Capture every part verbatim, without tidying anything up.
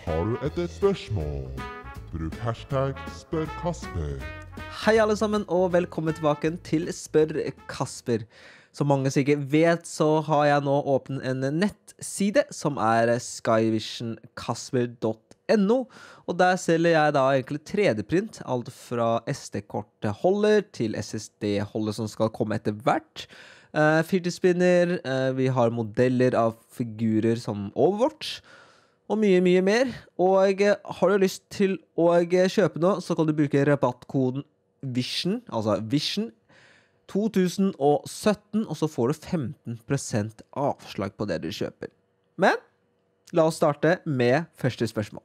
Har du et spørsmål? Bruk hashtag spør Kasper. Hei alle sammen, og velkommen tilbake til Spør Kasper. Som mange sikkert vet, så har jeg nå åpnet en nettside som er skyvision kasper punktum no, og der selger jeg da egentlig tre D-print, alt fra S D-kortholder til S S D-holder som skal komme etter hvert. Uh, Fidget-spinner, uh, vi har modeller av figurer som Overwatch, og mye, mye mer. Og uh, har du lyst til å uh, kjøpe noe, så kan du bruke rabattkoden VISION, altså VISION to tusen sytten, og så får du femten prosent avslag på det du kjøper. Men, la oss starte med første spørsmål.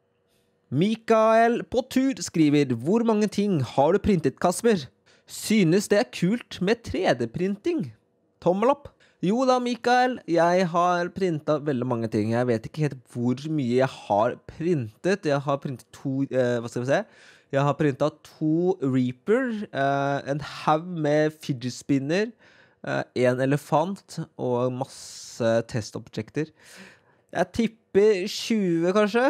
Mikael på tur skriver, hvor mange ting har du printet, Kasper? Synes det er kult med tre D-printing? Tommel opp. Jo da, Mikael, jeg har printet veldig mange ting. Jeg vet ikke helt hvor mye jeg har printet. Jeg har printet to, eh, hva skal vi se? Jeg har printet to Reaper, eh, en haug med fidget spinner, eh, en elefant og masse testobjekter. Jeg tipper tjue kanskje.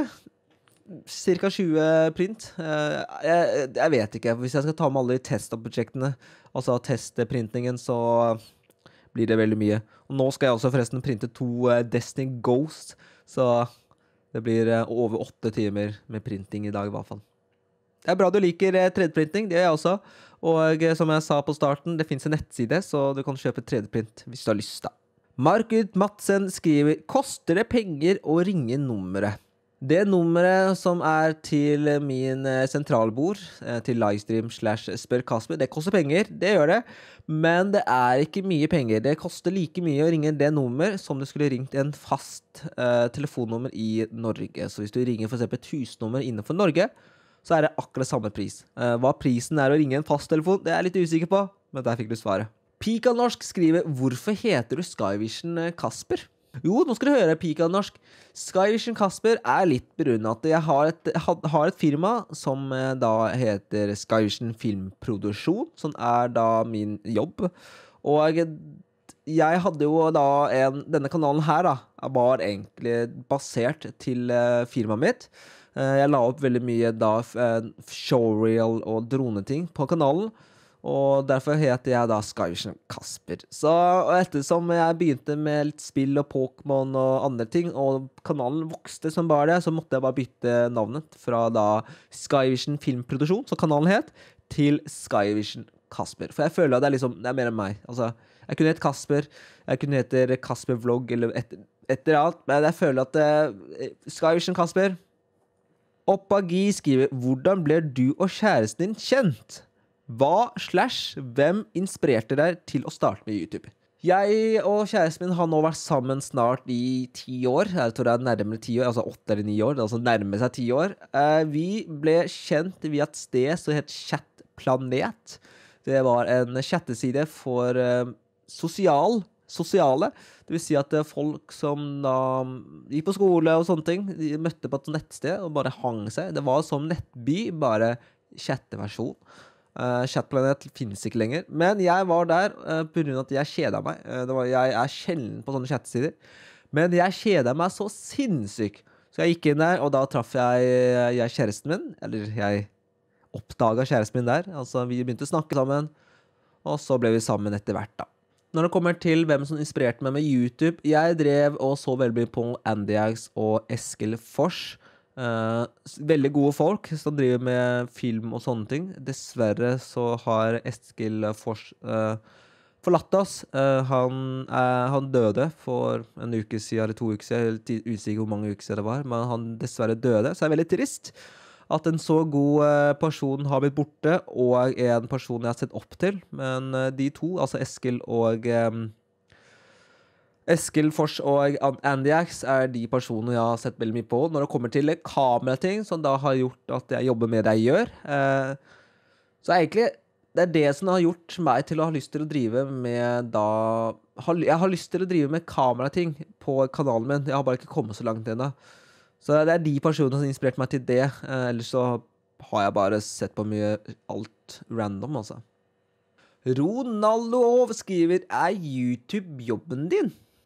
Cirka tjue print. Eh, jeg, jeg vet ikke. Hvis jeg skal ta med alle de testobjektene, altså testprintingen, så blir det veldig mye. Og nå skal jeg også forresten printe to uh, Destiny Ghost, så det blir uh, over åtte timer med printing i dag i hvert fall. Det er bra du liker uh, tre D-printing, det gjør jeg også. Og uh, som jeg sa på starten, det finnes en nettside, så du kan kjøpe tre D-print hvis du har lyst da. Markus Madsen skriver, koster det penger å ringe nummeret? Det nummeret som er til min sentralbord, til livestream slash spør Kasper, det koster penger, det gjør det, men det er ikke mye penger. Det koster like mye å ringe det nummer som du skulle ringt en fast uh, telefonnummer i Norge. Så hvis du ringer for eksempel et husnummer innenfor Norge, så er det akkurat samme pris. Uh, hva prisen er å ringe en fast telefon, det er jeg litt usikker på, men der fikk du svaret. Pika Norsk skriver, hvorfor heter du Skyvision Kasper? Jo, nå skal du høre Pika Norsk. Skyvision Kasper er litt begrunnet at jeg har et, har et firma som da heter Skyvision Filmproduksjon, som er da min jobb. Og jeg hadde jo da en, denne kanalen her da, var egentlig basert til firmaet mitt. Jeg la opp veldig mye da showreel og droneting på kanalen. Og derfor heter jeg da Skyvision Kasper. Så ettersom jeg begynte med litt spill og Pokémon og andre ting, og kanalen vokste som bare det, så måtte jeg bare bytte navnet fra da Skyvision Filmproduksjon, som kanalen het, til Skyvision Kasper. For jeg føler at det er liksom, det er mer enn meg. Altså, jeg kunne hete Kasper, jeg kunne hete Kasper Vlogg, eller et, etter alt, men jeg føler at uh, Skyvision Kasper. Oppagi skriver, hvordan ble du og kjæresten din kjent? Hva slash hvem inspirerte deg til å starte med YouTube? Jeg og kjæresten min har nå vært sammen snart i ti år. Jeg tror det er nærmere ti år, altså åtte eller ni år, altså nærmere seg ti år. Vi ble kjent via et sted som het Chatplanet. Det var en chatteside for sosial, sosiale. Det vil si at folk som da gikk på skole og sånne ting, de møtte på et nettsted og bare hang seg. Det var som nettby, bare chatteversjon. Uh, Chatplanet finnes ikke lenger, men jeg var der uh, på grunn av at jeg kjedet meg. Uh, det var, jeg er sjelden på sånne chattesider, men jeg kjedet meg så sinnssykt. Så jeg gikk inn der, og da traff jeg, jeg kjæresten min, eller jeg oppdaget kjæresten min der. Altså, vi begynte å snakke sammen, og så ble vi sammen etter hvert da. Når det kommer til hvem som inspirerte meg med YouTube, jeg drev og så veldig mye på Andiax og Eskil Fors. Uh, veldig gode folk som driver med film og sånne ting. Dessverre så har Eskil Fors uh, forlatt oss. Uh, han, uh, han døde for en uke siden, eller to uker siden, jeg er usikker hvor mange uker siden det var, men han dessverre døde, så det er veldig trist at en så god uh, person har blitt borte, og en person jeg har sett opp til. Men uh, de to, altså Eskil og um, Eskil Fors og Andiax er de personene jeg har sett veldig mye på når det kommer til kamerating, som da har gjort at jeg jobber med det jeg gjør. Eh, så egentlig, det er det som har gjort meg til å ha lyst til å drive med da... Jeg har lyst til å drive med kamerating på kanalen min. Jeg har bare ikke kommet så langt ennå. Så det er de personene som har inspirert meg til det. Eh, ellers så har jeg bare sett på mye alt random, altså. Ronaldo skriver, er YouTube jobben din?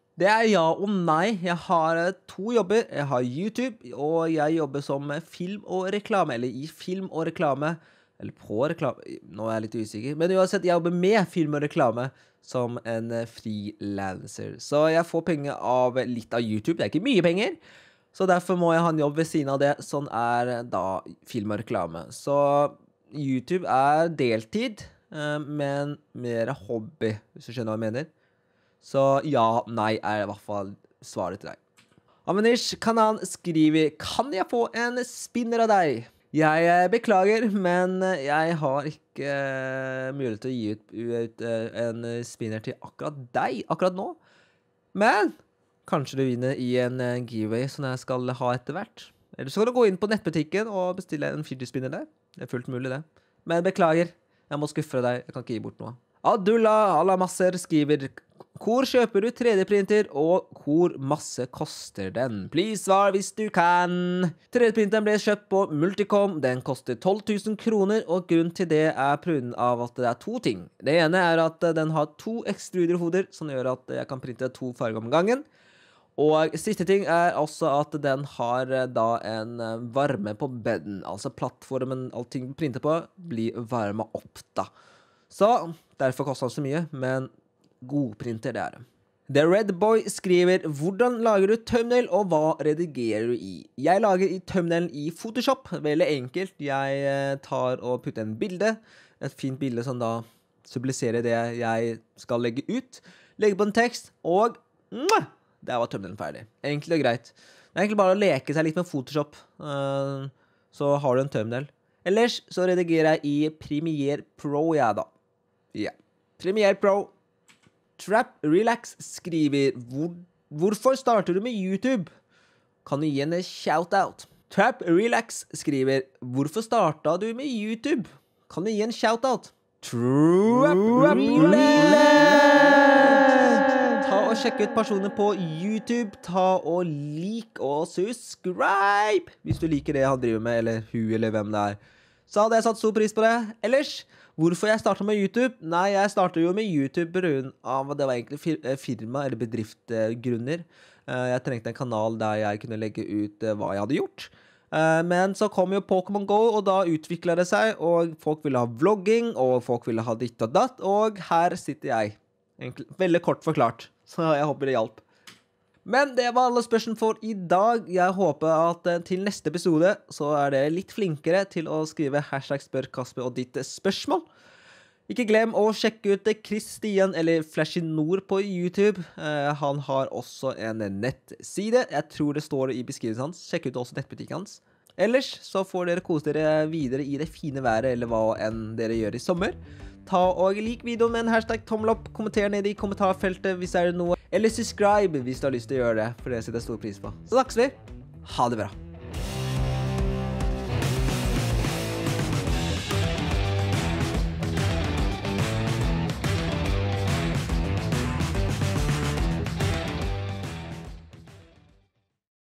Det er ja og nei. Jeg har eh, to jobber. Jeg har YouTube, og jeg jobber som film og reklame, eller i film og reklame, eller på reklame, nå er jeg litt usikker, men uansett, jeg jobber med film og reklame som en eh, freelancer. Så jeg får penger av litt av YouTube, det er ikke mye penger, så derfor må jeg ha en jobb ved siden av det, sånn er da film og reklame. Så YouTube er deltid, eh, men mer hobby, hvis du skjønner hva jeg mener. Så ja, nei er i hvert fall svaret til deg. Amanish Kanan skriver, kan jeg få en spinner av deg? Jeg eh, beklager, men jeg har ikke uh, mulighet til å gi ut, ut uh, en spinner til akkurat deg, akkurat nå. Men kanskje du vinner i en uh, giveaway som jeg skal ha etter hvert. Eller så kan du gå inn på nettbutikken og bestille en fidget spinner der. Det er fullt mulig det. Men beklager, jeg må skuffe deg, jeg kan ikke gi bort noe. Abdullah Alamasser skriver, hvor kjøper du tre D-printer, og hvor masse koster den? Please svar hvis du kan. tre D-printeren ble kjøpt på Multicom, den koster tolv tusen kroner, og grunnen til det er på grunn av at det er to ting. Det ene er at den har to ekstruderhoder, som gjør at jeg kan printe to farger om gangen. Og siste ting er også at den har da en varme på bedden, altså plattformen, allting du printer på, blir varmet opp da. Så derfor koster den så mye, men god printer det er det. The Red Boy skriver, hvordan lager du thumbnail, og hva redigerer du i? Jeg lager i thumbnailen i Photoshop, veldig enkelt. Jeg tar og putter en bilde, et fint bilde som da symboliserer det jeg skal legge ut, legge på en tekst, og mwah, der var thumbnailen ferdig. Enkelt og greit. Det er egentlig bare å leke seg litt med Photoshop, uh, så har du en thumbnail. Ellers så redigerer jeg i Premiere Pro, ja da. Ja, Premiere Pro. Trap Relax skriver, Hvor, hvorfor starter du med YouTube? Kan du gi en shoutout? Trap Relax skriver, hvorfor startet du med YouTube? Kan du gi en shoutout? Trap Relax! Ta og sjekk ut personer på YouTube. Ta og lik og subscribe hvis du liker det han driver med, eller hun, eller hvem det er. Så hadde jeg satt stor pris på det. Ellers, hvorfor jeg startet med YouTube? Nei, jeg startet jo med YouTube på grunn av at det var egentlig firma- eller bedriftgrunner. Jeg trengte en kanal der jeg kunne legge ut hva jeg hadde gjort. Men så kom jo Pokémon Go, og da utviklet det seg, og folk ville ha vlogging, og folk ville ha ditt og datt, og her sitter jeg. Egentlig, veldig kort forklart, så jeg håper det hjalp. Men det var alle spørsmål for i dag. Jeg håper at til neste episode så er det litt flinkere til å skrive hashtag spør Kasper og ditt spørsmål. Ikke glem å sjekke ut Kristian eller Flashy Nord på YouTube. Uh, han har også en nettside. Jeg tror det står i beskrivelsen hans. Sjekk ut også nettbutikken hans. Ellers så får dere kose dere videre i det fine været, eller hva enn dere gjør i sommer. Ta og lik videoen med en hashtag tommel opp, kommenter ned i kommentarfeltet hvis det er noe, eller subscribe hvis du har lyst til å gjøre det, for det setter jeg stor pris på. Så snakkes vi. Ha det bra.